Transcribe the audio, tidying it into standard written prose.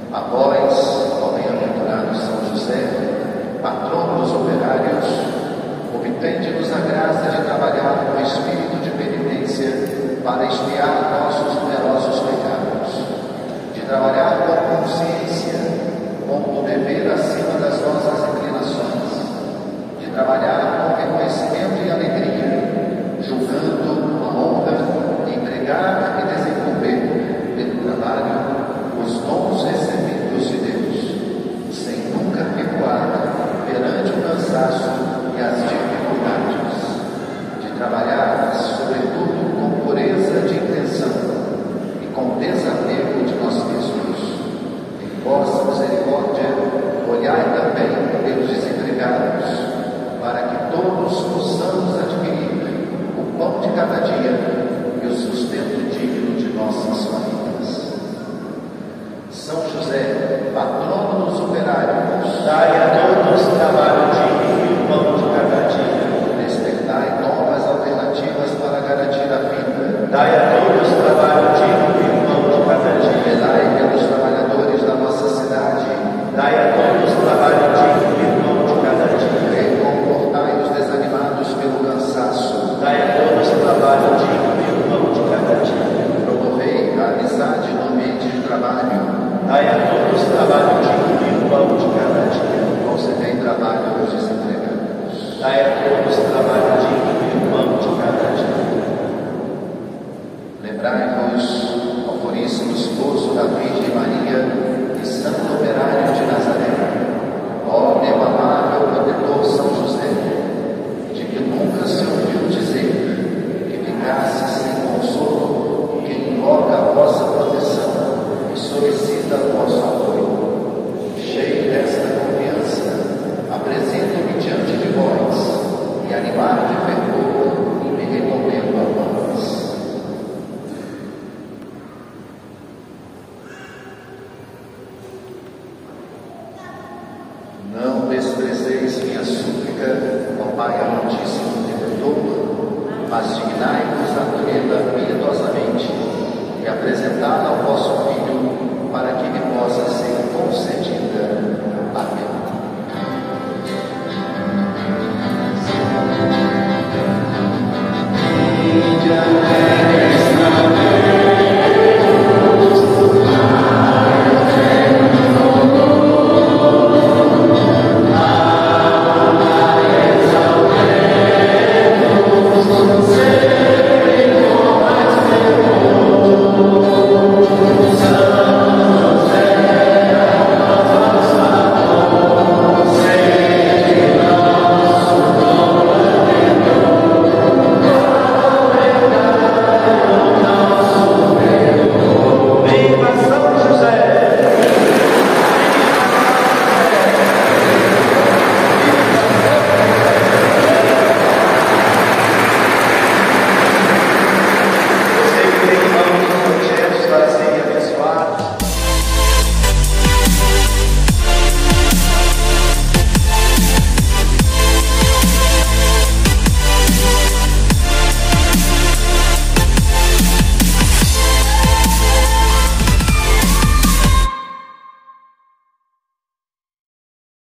A vós, ó bem-aventurado São José, patrono dos operários, obtende-nos a graça de trabalhar com espírito de penitência para expiar nossos numerosos pecados, de trabalhar com consciência, com o dever acima das nossas inclinações, de trabalhar com reconhecimento e alegria, julgando uma honra de entregar e desenvolver pelo trabalho os dons recebidos de Deus, sem nunca recuar perante o cansaço e as dificuldades, de trabalhar, sobretudo, com pureza de intenção e com desapego de nós mesmos. Em vossa misericórdia, olhai também pelos desempregados, para que todos possamos adquirir o pão de cada dia e o sustento digno de nossas famílias. São José, patrono dos operários, dai a todos trabalho digno e o pão de cada dia. Despertai novas alternativas para garantir a vida. Dai a todos trabalho digno e o pão de cada dia. Velai pelos trabalhadores da nossa cidade. Dai a todos trabalho digno e o pão de cada dia. Reconfortai os desanimados pelo cansaço. Dai a todos trabalho digno e o pão de cada dia. Promovei a amizade no ambiente de trabalho. Dai a todos trabalho digno e o pão de cada dia. Concedei trabalho aos desempregados. Dai a todos trabalho digno e o pão de cada dia. Lembrai-vos, ó puríssimo esposo da Virgem Maria e santo operário de Nazaré, ó meu amável protetor São José, de que nunca se ouviu dizer que ficasse sem consolo quem invoca a vossa proteção e solicita o vosso apoio. Cheio desta confiança, apresento-me diante de vós e animado de fervor e me recomendo a vós. Não desprezeis minha súplica, ó Pai amantíssimo e protetor, mas dignai-vos